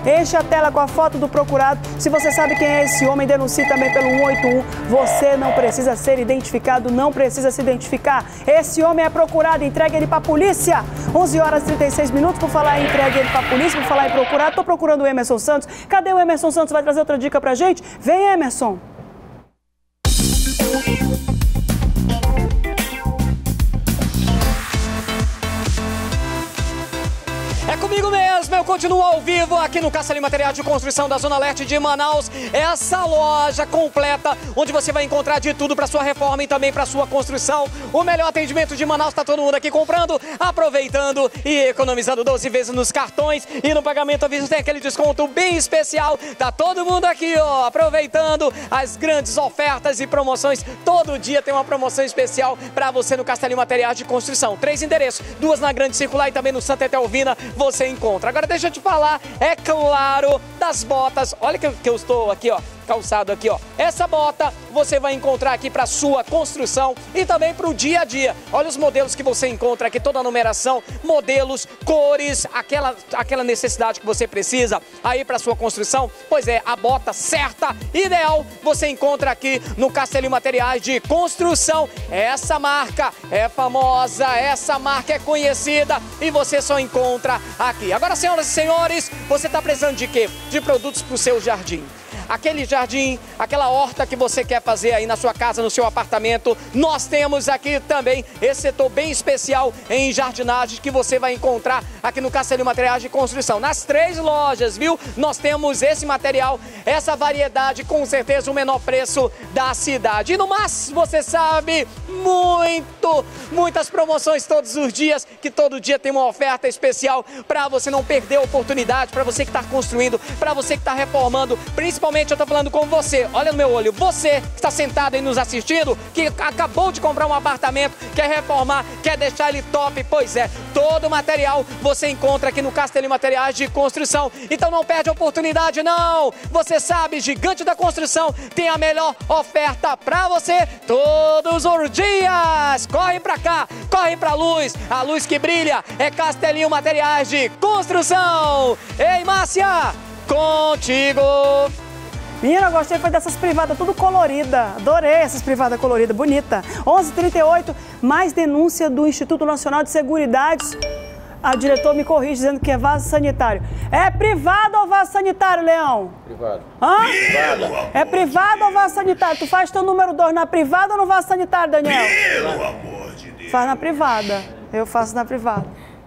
Enche a tela com a foto do procurado. Se você sabe quem é esse homem, denuncie também pelo um oito um. Você não precisa ser identificado, não precisa se identificar. Esse homem é procurado, entregue ele para a polícia. onze horas e trinta e seis minutos, por falar em entregue ele para a polícia, por falar em procurado. Tô procurando o Emerson Santos. Cadê o Emerson Santos? Vai trazer outra dica pra gente? Vem, Emerson. É comigo mesmo, eu continuo ao vivo aqui no Caça Lima Materiais de Construção da Zona Leste de Manaus. Essa loja completa, onde você vai encontrar de tudo para sua reforma e também para sua construção. O melhor atendimento de Manaus, tá todo mundo aqui comprando, aproveitando e economizando doze vezes nos cartões. E no pagamento à vista tem aquele desconto bem especial. Tá todo mundo aqui, ó, aproveitando as grandes ofertas e promoções. Todo dia tem uma promoção especial para você no Caça Lima Materiais de Construção. Três endereços, duas na Grande Circular e também no Santa Etelvina. Você encontra. Agora deixa eu te falar, é claro, das botas. Olha que eu, que eu estou aqui, ó, calçado aqui, ó. Essa bota você vai encontrar aqui para sua construção e também para o dia a dia. Olha os modelos que você encontra aqui, toda a numeração, modelos, cores, aquela, aquela necessidade que você precisa aí para sua construção. Pois é, a bota certa, ideal, você encontra aqui no Caça Lima Materiais de Construção. Essa marca é famosa, essa marca é conhecida e você só encontra aqui. Agora, senhoras e senhores, você está precisando de quê? De produtos para o seu jardim. Aquele jardim, aquela horta que você quer fazer aí na sua casa, no seu apartamento, nós temos aqui também esse setor bem especial em jardinagem que você vai encontrar aqui no Caça Lima Materiais de Construção. Nas três lojas, viu? Nós temos esse material, essa variedade, com certeza o menor preço da cidade. E no mais, você sabe, muito, muitas promoções todos os dias, que todo dia tem uma oferta especial para você não perder a oportunidade, para você que está construindo, para você que está reformando, principalmente eu tô falando com você, olha no meu olho, você que está sentado aí nos assistindo, que acabou de comprar um apartamento, quer reformar, quer deixar ele top, pois é, todo o material você encontra aqui no Caça Lima Materiais de Construção, então não perde a oportunidade não, você sabe, Gigante da Construção tem a melhor oferta pra você todos os dias, corre pra cá, corre pra luz, a luz que brilha é Caça Lima Materiais de Construção. Ei, Márcia, contigo! Menina, eu gostei, foi dessas privadas tudo colorida. Adorei essas privadas coloridas, bonita. onze e trinta e oito, mais denúncia do Instituto Nacional de Seguridade. A diretor me corrige dizendo que é vaso sanitário. É privado ou vaso sanitário, Leão? Privado. Hã? Privado. É privado ou vaso sanitário? Tu faz teu número dois na privada ou no vaso sanitário, Daniel? Pelo amor de Deus. Faz na privada. Eu faço na privada.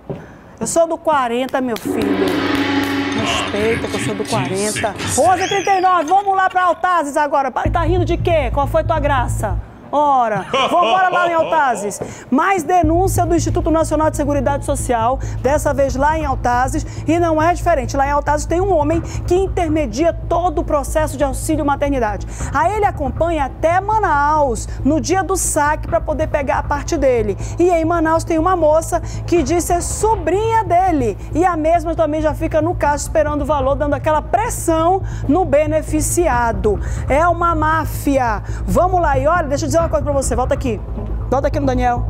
Eu sou do quarenta, meu filho. Respeita que eu sou do quarenta. onze e trinta e nove, vamos lá para Altazes agora. Tá rindo de quê? Qual foi tua graça? Ora, vamos lá em Altazes. Mais denúncia do Instituto Nacional de Seguridade Social, dessa vez lá em Altazes, e não é diferente. Lá em Altazes tem um homem que intermedia todo o processo de auxílio maternidade. Aí ele acompanha até Manaus, no dia do saque, para poder pegar a parte dele. E em Manaus tem uma moça que diz ser sobrinha dele. E a mesma também já fica no caixa esperando o valor, dando aquela pressão no beneficiado. É uma máfia. Vamos lá, e olha, deixa eu dizer uma coisa pra você, volta aqui, volta aqui no Daniel.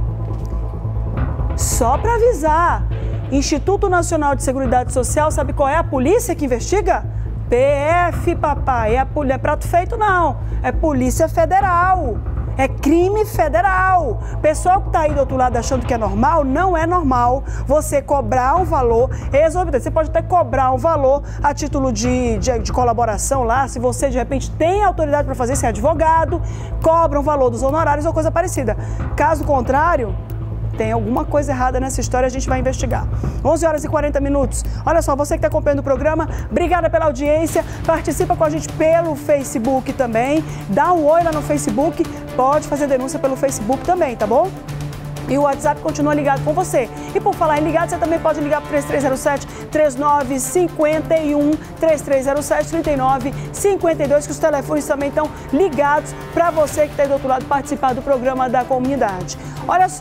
Só pra avisar, Instituto Nacional de Seguridade Social, sabe qual é a polícia que investiga? P F, papai, é, a, não é prato feito não, é Polícia Federal. É crime federal. Pessoal que está aí do outro lado achando que é normal, não é normal você cobrar um valor exorbitante. Você pode até cobrar um valor a título de, de, de colaboração lá, se você de repente tem autoridade para fazer, se é advogado, cobra um valor dos honorários ou coisa parecida. Caso contrário, tem alguma coisa errada nessa história, a gente vai investigar. onze horas e quarenta minutos. Olha só, você que está acompanhando o programa, obrigada pela audiência. Participa com a gente pelo Facebook também. Dá um oi lá no Facebook. Pode fazer denúncia pelo Facebook também, tá bom? E o WhatsApp continua ligado com você. E por falar em ligado, você também pode ligar para o três três zero sete, três nove cinco um, três três zero sete, três nove cinco dois, que os telefones também estão ligados para você que está aí do outro lado participar do programa da comunidade. Olha só,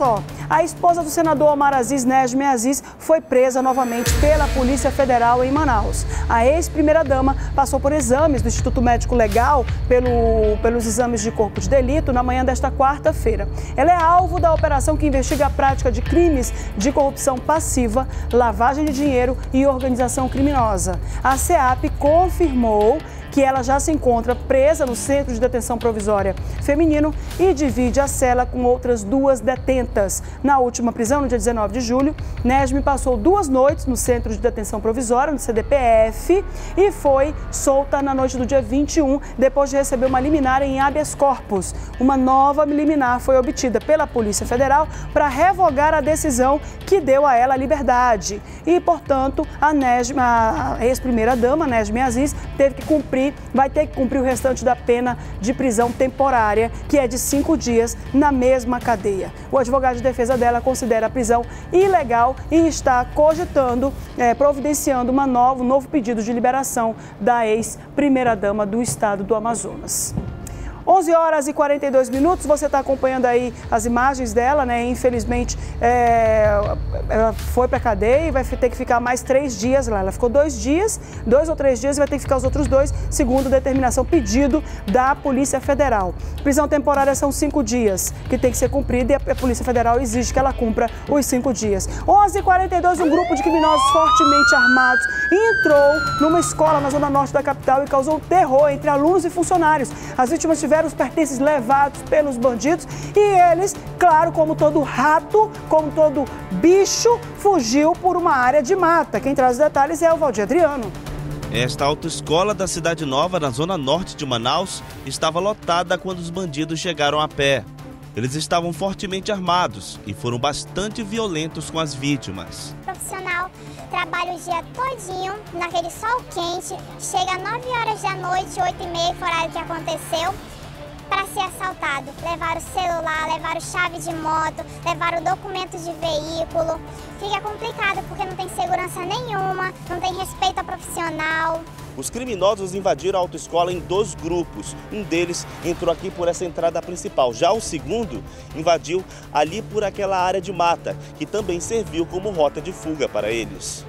A esposa do senador Omar Aziz, Nejmi Aziz, foi presa novamente pela Polícia Federal em Manaus. A ex-primeira-dama passou por exames do Instituto Médico Legal pelo, pelos exames de corpo de delito na manhã desta quarta-feira. Ela é alvo da operação que investiga a prática de crimes de corrupção passiva, lavagem de dinheiro e organização criminosa. A SEAP confirmou que ela já se encontra presa no Centro de Detenção Provisória Feminino e divide a cela com outras duas detentas. Na última prisão, no dia dezenove de julho, Nejmi passou duas noites no Centro de Detenção Provisória, no C D P F, e foi solta na noite do dia vinte e um, depois de receber uma liminar em habeas corpus. Uma nova liminar foi obtida pela Polícia Federal para revogar a decisão que deu a ela a liberdade. E, portanto, a, Nejmi, a ex-primeira-dama, Nejmi Aziz, teve que cumprir vai ter que cumprir o restante da pena de prisão temporária, que é de cinco dias, na mesma cadeia. O advogado de defesa dela considera a prisão ilegal e está cogitando, é, providenciando uma nova, um novo pedido de liberação da ex-primeira-dama do estado do Amazonas. onze horas e quarenta e dois minutos, você está acompanhando aí as imagens dela, né? Infelizmente, é, ela foi para a cadeia e vai ter que ficar mais três dias lá. Ela ficou dois dias, dois ou três dias e vai ter que ficar os outros dois, segundo determinação, pedido da Polícia Federal. Prisão temporária são cinco dias, que tem que ser cumprida, e a Polícia Federal exige que ela cumpra os cinco dias. onze e quarenta e dois, um grupo de criminosos fortemente armados entrou numa escola na zona norte da capital e causou terror entre alunos e funcionários. As vítimas tiveram os pertences levados pelos bandidos e eles, claro, como todo rato, como todo bicho, fugiu por uma área de mata. Quem traz os detalhes é o Valdir Adriano. Esta autoescola da Cidade Nova, na zona norte de Manaus, estava lotada quando os bandidos chegaram a pé. Eles estavam fortemente armados e foram bastante violentos com as vítimas. O profissional trabalha o dia todinho naquele sol quente, chega às nove horas da noite, oito e meia, foi o horário que aconteceu, para ser assaltado. Levaram celular, levaram chave de moto, levaram documento de veículo. Fica complicado porque não tem segurança nenhuma, não tem respeito ao profissional. Os criminosos invadiram a autoescola em dois grupos. Um deles entrou aqui por essa entrada principal. Já o segundo invadiu ali por aquela área de mata, que também serviu como rota de fuga para eles.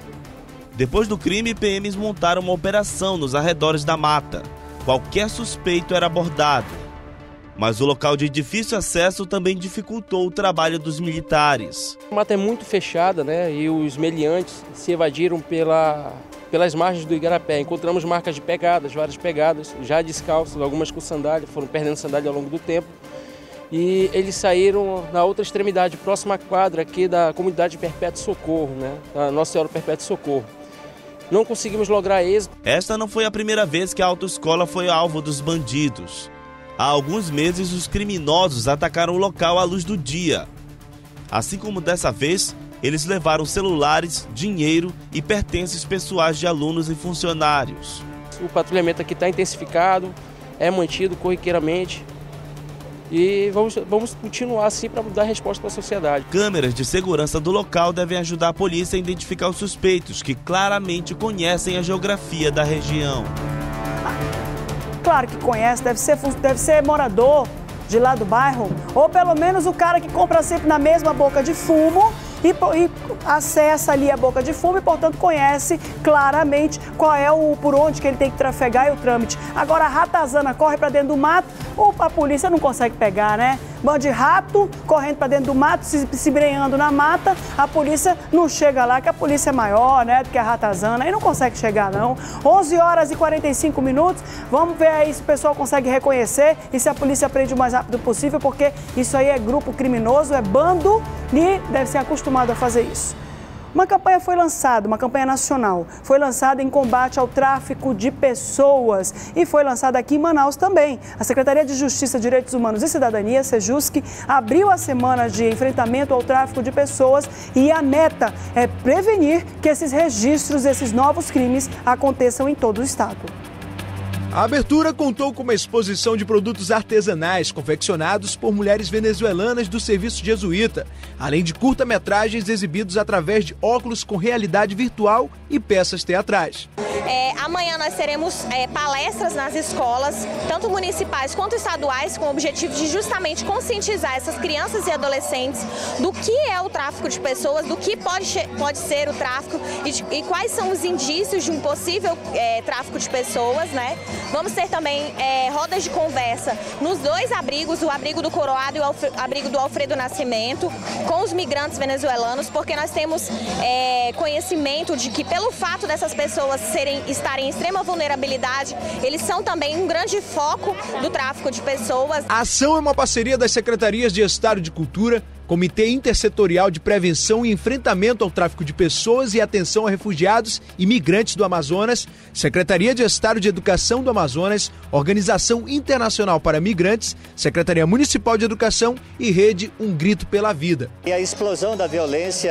Depois do crime, P Ms montaram uma operação nos arredores da mata. Qualquer suspeito era abordado. Mas o local de difícil acesso também dificultou o trabalho dos militares. A mata é muito fechada, né? E os meliantes se evadiram pela, pelas margens do Igarapé. Encontramos marcas de pegadas, várias pegadas, já descalços, algumas com sandália, foram perdendo sandália ao longo do tempo. E eles saíram na outra extremidade, próxima à quadra aqui da comunidade Perpétuo Socorro, né? Da Nossa Senhora Perpétuo Socorro. Não conseguimos lograr êxito. Esta não foi a primeira vez que a autoescola foi alvo dos bandidos. Há alguns meses, os criminosos atacaram o local à luz do dia. Assim como dessa vez, eles levaram celulares, dinheiro e pertences pessoais de alunos e funcionários. O patrulhamento aqui está intensificado, é mantido corriqueiramente. E vamos, vamos continuar assim para dar resposta para a sociedade. Câmeras de segurança do local devem ajudar a polícia a identificar os suspeitos, que claramente conhecem a geografia da região. Claro que conhece, deve ser, deve ser morador de lá do bairro, ou pelo menos o cara que compra sempre na mesma boca de fumo e, e acessa ali a boca de fumo e, portanto, conhece claramente qual é o por onde que ele tem que trafegar e o trâmite. Agora a ratazana corre para dentro do mato, ou a polícia não consegue pegar, né? Bando de rato correndo para dentro do mato, se, se embrenhando na mata, a polícia não chega lá, que a polícia é maior, né, do que a ratazana, aí não consegue chegar não. onze horas e quarenta e cinco minutos, vamos ver aí se o pessoal consegue reconhecer e se a polícia prende o mais rápido possível, porque isso aí é grupo criminoso, é bando e deve ser acostumado a fazer isso. Uma campanha foi lançada, uma campanha nacional, foi lançada em combate ao tráfico de pessoas e foi lançada aqui em Manaus também. A Secretaria de Justiça, Direitos Humanos e Cidadania, SEJUSC, abriu a semana de enfrentamento ao tráfico de pessoas e a meta é prevenir que esses registros, esses novos crimes aconteçam em todo o estado. A abertura contou com uma exposição de produtos artesanais confeccionados por mulheres venezuelanas do Serviço Jesuíta, além de curta-metragens exibidos através de óculos com realidade virtual e peças teatrais. É, amanhã nós teremos é, palestras nas escolas, tanto municipais quanto estaduais, com o objetivo de justamente conscientizar essas crianças e adolescentes do que é o tráfico de pessoas, do que pode, pode ser o tráfico e, de, e quais são os indícios de um possível é, tráfico de pessoas, né? Vamos ter também é, rodas de conversa nos dois abrigos, o abrigo do Coroado e o abrigo do Alfredo Nascimento, com os migrantes venezuelanos, porque nós temos é, conhecimento de que pelo fato dessas pessoas serem, estarem em extrema vulnerabilidade, eles são também um grande foco do tráfico de pessoas. A ação é uma parceria das Secretarias de Estado de Cultura, Comitê Intersetorial de Prevenção e Enfrentamento ao Tráfico de Pessoas e Atenção a Refugiados e Migrantes do Amazonas, Secretaria de Estado de Educação do Amazonas, Organização Internacional para Migrantes, Secretaria Municipal de Educação e Rede Um Grito pela Vida. E a explosão da violência,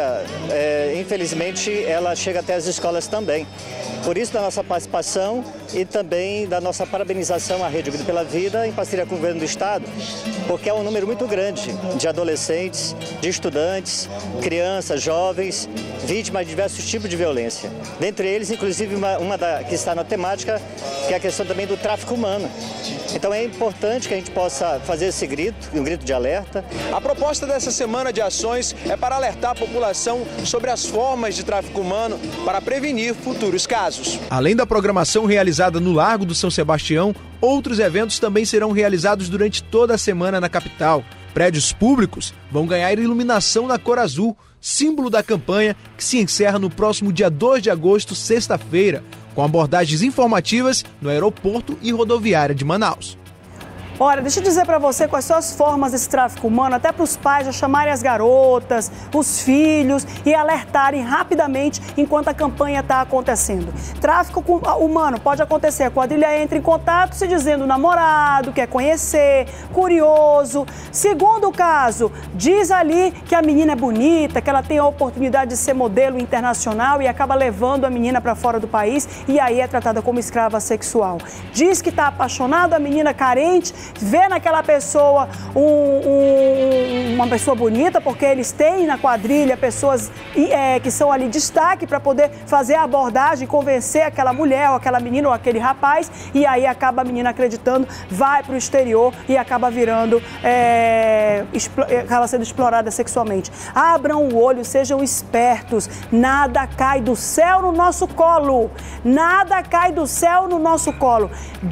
é, infelizmente, ela chega até as escolas também. Por isso, da nossa participação e também da nossa parabenização à Rede Um Grito pela Vida, em parceria com o Governo do Estado, porque é um número muito grande de adolescentes, de estudantes, crianças, jovens, vítimas de diversos tipos de violência. Dentre eles, inclusive, uma, uma da, que está na temática, que é a questão também do tráfico humano. Então é importante que a gente possa fazer esse grito, um grito de alerta. A proposta dessa semana de ações é para alertar a população sobre as formas de tráfico humano para prevenir futuros casos. Além da programação realizada no Largo do São Sebastião, outros eventos também serão realizados durante toda a semana na capital. Prédios públicos vão ganhar iluminação na cor azul, símbolo da campanha que se encerra no próximo dia dois de agosto, sexta-feira, com abordagens informativas no aeroporto e rodoviária de Manaus. Olha, deixa eu dizer para você quais são as formas desse tráfico humano, até para os pais já chamarem as garotas, os filhos e alertarem rapidamente enquanto a campanha está acontecendo. Tráfico humano pode acontecer, a quadrilha entra em contato se dizendo namorado, quer conhecer, curioso. Segundo caso, diz ali que a menina é bonita, que ela tem a oportunidade de ser modelo internacional e acaba levando a menina para fora do país e aí é tratada como escrava sexual. Diz que está apaixonado, a menina carente, vê naquela pessoa um, um, uma pessoa bonita, porque eles têm na quadrilha pessoas é, que são ali destaque para poder fazer a abordagem, convencer aquela mulher ou aquela menina ou aquele rapaz, e aí acaba a menina acreditando, vai para o exterior e acaba virando, é, acaba sendo explorada sexualmente. Abram o olho, sejam espertos, nada cai do céu no nosso colo, nada cai do céu no nosso colo.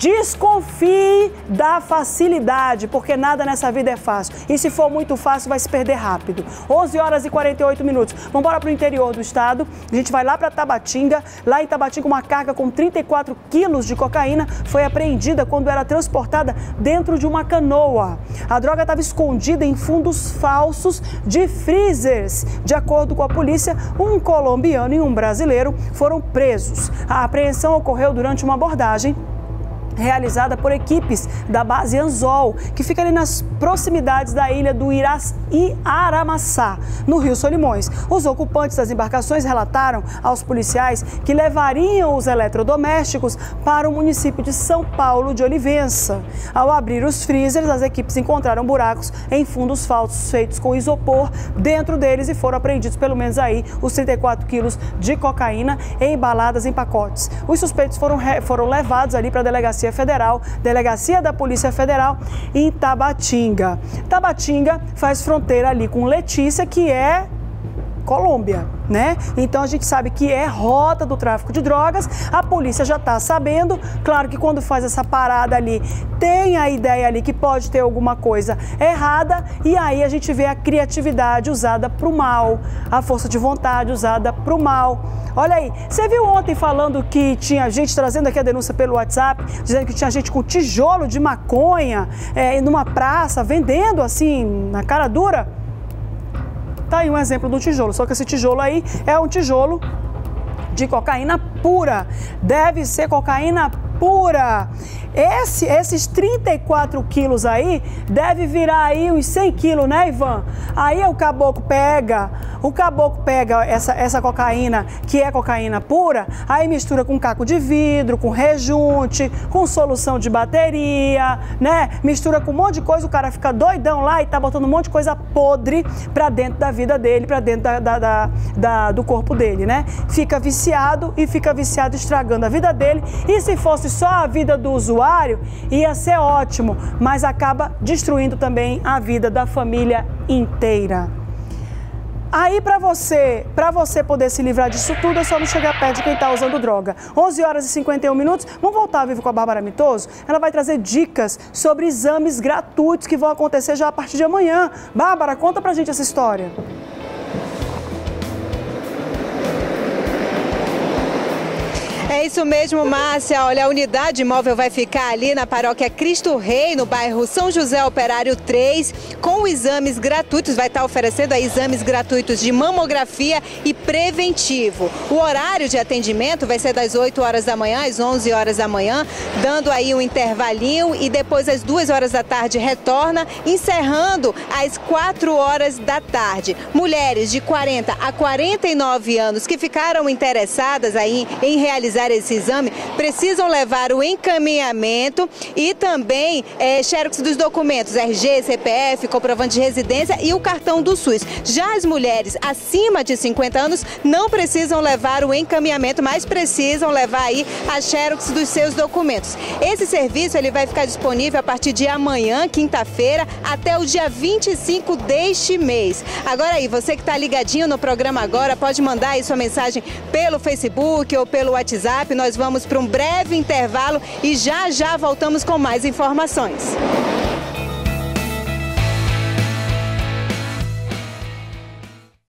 Desconfie da facilidade, porque nada nessa vida é fácil. E se for muito fácil, vai se perder rápido. onze horas e quarenta e oito minutos. Vamos embora para o interior do estado. A gente vai lá para Tabatinga. Lá em Tabatinga, uma carga com trinta e quatro quilos de cocaína foi apreendida quando era transportada dentro de uma canoa. A droga estava escondida em fundos falsos de freezers. De acordo com a polícia, um colombiano e um brasileiro foram presos. A apreensão ocorreu durante uma abordagem realizada por equipes da base Anzol, que fica ali nas proximidades da ilha do Irás e Aramaçá, no Rio Solimões. Os ocupantes das embarcações relataram aos policiais que levariam os eletrodomésticos para o município de São Paulo de Olivença. Ao abrir os freezers, as equipes encontraram buracos em fundos falsos feitos com isopor dentro deles e foram apreendidos pelo menos aí os trinta e quatro quilos de cocaína embaladas em pacotes. Os suspeitos foram, foram levados ali para a delegacia Federal, Delegacia da Polícia Federal em Tabatinga. Tabatinga faz fronteira ali com Letícia, que é Colômbia, né? Então a gente sabe que é rota do tráfico de drogas, a polícia já está sabendo, claro que quando faz essa parada ali, tem a ideia ali que pode ter alguma coisa errada e aí a gente vê a criatividade usada para o mal, a força de vontade usada para o mal. Olha aí, você viu ontem falando que tinha gente trazendo aqui a denúncia pelo WhatsApp, dizendo que tinha gente com tijolo de maconha é, numa praça, vendendo assim, na cara dura? Tá aí um exemplo do tijolo, só que esse tijolo aí é um tijolo de cocaína pura. Deve ser cocaína pura. Esse, esses trinta e quatro quilos aí, deve virar aí uns cem quilos, né, Ivan? Aí o caboclo pega, o caboclo pega essa, essa cocaína, que é cocaína pura, aí mistura com caco de vidro, com rejunte, com solução de bateria, né? Mistura com um monte de coisa, o cara fica doidão lá e tá botando um monte de coisa podre pra dentro da vida dele, pra dentro da, da, da, da, do corpo dele, né? Fica viciado e fica viciado estragando a vida dele. E se fosse só a vida do usuário, ia ser ótimo, mas acaba destruindo também a vida da família inteira. Aí para você, para você poder se livrar disso tudo, é só não chegar perto de quem está usando droga. onze horas e cinquenta e um minutos, vamos voltar ao vivo com a Bárbara Mitoso? Ela vai trazer dicas sobre exames gratuitos que vão acontecer já a partir de amanhã. Bárbara, conta pra gente essa história. É isso mesmo, Márcia. Olha, a unidade móvel vai ficar ali na paróquia Cristo Rei, no bairro São José Operário três, com exames gratuitos. Vai estar oferecendo aí exames gratuitos de mamografia e preventivo. O horário de atendimento vai ser das oito horas da manhã às onze horas da manhã, dando aí um intervalinho e depois às duas horas da tarde retorna, encerrando às quatro horas da tarde. Mulheres de quarenta a quarenta e nove anos que ficaram interessadas aí em realizar esse exame precisam levar o encaminhamento e também é, xerox dos documentos, R G, C P F, comprovante de residência e o cartão do SUS. Já as mulheres acima de cinquenta anos não precisam levar o encaminhamento, mas precisam levar aí a xerox dos seus documentos. Esse serviço ele vai ficar disponível a partir de amanhã, quinta-feira, até o dia vinte e cinco deste mês. Agora aí, você que está ligadinho no programa agora, pode mandar aí sua mensagem pelo Facebook ou pelo WhatsApp. Nós vamos para um breve intervalo e já já voltamos com mais informações.